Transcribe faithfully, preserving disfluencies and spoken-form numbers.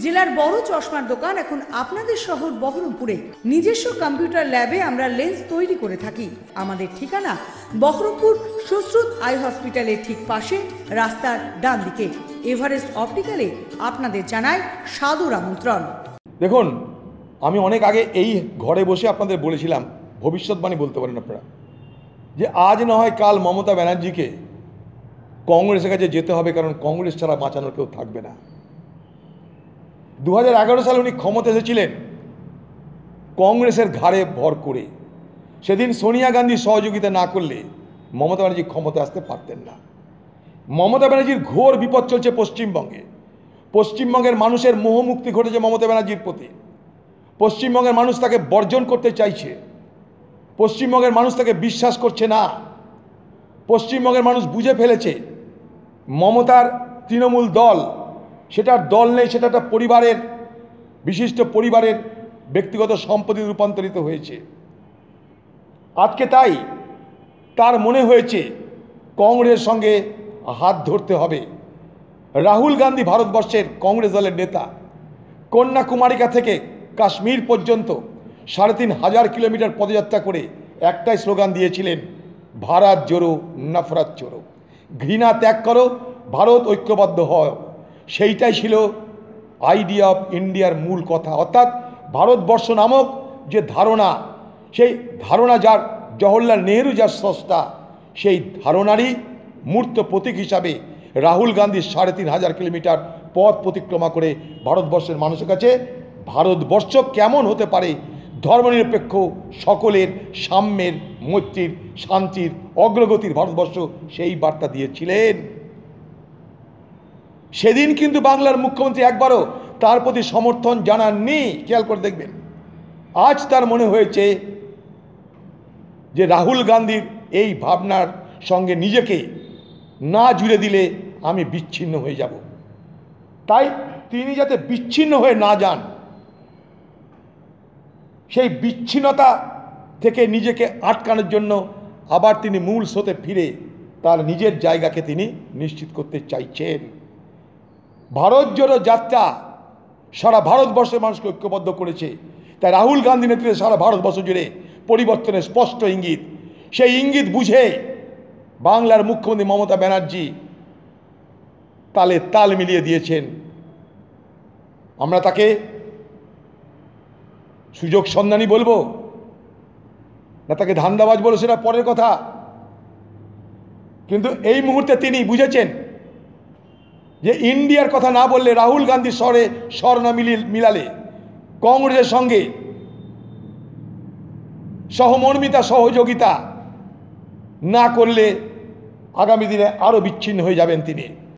জেলার বড় চশমার দোকান এখন আপনাদের শহর বহরমপুরে। নিজস্ব কম্পিউটার ল্যাবে আমরা লেন্স তৈরি করে থাকি। আমাদের ঠিকানা বহরমপুর সুশ্রুত আই হসপিটালের ঠিক পাশে, রাস্তার ডান দিকে। এভারেস্ট অপটিক্যালে আপনাদের জানায় সাদর আমন্ত্রণ। দেখুন, আমি অনেক আগে এই ঘরে বসে আপনাদের বলেছিলাম, ভবিষ্যৎবাণী বলতে পারেন আপনারা, যে আজ না হয় কাল মমতা ব্যানার্জিকে কংগ্রেসের কাছে যেতে হবে, কারণ কংগ্রেস ছাড়া বাঁচানোর কেউ থাকবে না। দু হাজার এগারো সালে উনি ক্ষমতা এসেছিলেন কংগ্রেসের ঘাড়ে ভর করে। সেদিন সোনিয়া গান্ধী সহযোগিতা না করলে মমতা ব্যানার্জি ক্ষমতা আসতে পারতেন না। মমতা ব্যানার্জির ঘোর বিপদ চলছে পশ্চিমবঙ্গে। পশ্চিমবঙ্গের মানুষের মোহমুক্তি ঘটেছে মমতা ব্যানার্জির প্রতি। পশ্চিমবঙ্গের মানুষ তাকে বর্জন করতে চাইছে। পশ্চিমবঙ্গের মানুষ তাকে বিশ্বাস করছে না। পশ্চিমবঙ্গের মানুষ বুঝে ফেলেছে মমতার তৃণমূল দল সেটার দল নেই, সেটা একটা পরিবারের, বিশিষ্ট পরিবারের ব্যক্তিগত সম্পত্তি রূপান্তরিত হয়েছে। আজকে তাই তার মনে হয়েছে কংগ্রেসের সঙ্গে হাত ধরতে হবে। রাহুল গান্ধী ভারতবর্ষের কংগ্রেস দলের নেতা। কন্যাকুমারিকা থেকে কাশ্মীর পর্যন্ত সাড়ে তিন হাজার কিলোমিটার পদযাত্রা করে একটাই স্লোগান দিয়েছিলেন, ভারত জোড়ো নফরত জোড়ো। ঘৃণা ত্যাগ করো, ভারত ঐক্যবদ্ধ হয়। সেইটাই ছিল আইডিয়া অফ ইন্ডিয়ার মূল কথা। অর্থাৎ ভারতবর্ষ নামক যে ধারণা, সেই ধারণা যার জওহরলাল নেহরু যার স্রষ্টা, সেই ধারণারই মূর্ত প্রতীক হিসাবে রাহুল গান্ধী সাড়ে তিন হাজার কিলোমিটার পথ পরিক্রমা করে ভারতবর্ষের মানুষের কাছে ভারতবর্ষ কেমন হতে পারে, ধর্মনিরপেক্ষ, সকলের সাম্যের, মৈত্রীর, শান্তির, অগ্রগতির ভারতবর্ষ, সেই বার্তা দিয়েছিলেন। সেদিন কিন্তু বাংলার মুখ্যমন্ত্রী একবারও তার প্রতি সমর্থন জানাননি। খেয়াল করে দেখবেন। আজ তার মনে হয়েছে যে রাহুল গান্ধীর এই ভাবনার সঙ্গে নিজেকে না জুড়ে দিলে আমি বিচ্ছিন্ন হয়ে যাব। তাই তিনি যাতে বিচ্ছিন্ন হয়ে না যান, সেই বিচ্ছিন্নতা থেকে নিজেকে আটকানোর জন্য আবার তিনি মূল স্রোতে ফিরে তার নিজের জায়গাকে তিনি নিশ্চিত করতে চাইছেন। ভারত জোড়ো যাত্রা সারা ভারতবর্ষের মানুষকে ঐক্যবদ্ধ করেছে। তাই রাহুল গান্ধী নেতৃত্বে সারা ভারতবর্ষ জুড়ে পরিবর্তনের স্পষ্ট ইঙ্গিত। সেই ইঙ্গিত বুঝে বাংলার মুখ্যমন্ত্রী মমতা ব্যানার্জি তালে তাল মিলিয়ে দিয়েছেন। আমরা তাকে সুযোগ সন্ধানী বলবো না তাকে ধান্দাবাজ বলবো, সেটা পরের কথা। কিন্তু এই মুহূর্তে তিনি বুঝেছেন যে ইন্ডিয়ার কথা না বললে, রাহুল গান্ধীর স্বরে স্বর না মিলালে, কংগ্রেসের সঙ্গে সহমর্মিতা, সহযোগিতা না করলে আগামী দিনে আরও বিচ্ছিন্ন হয়ে যাবেন তিনি।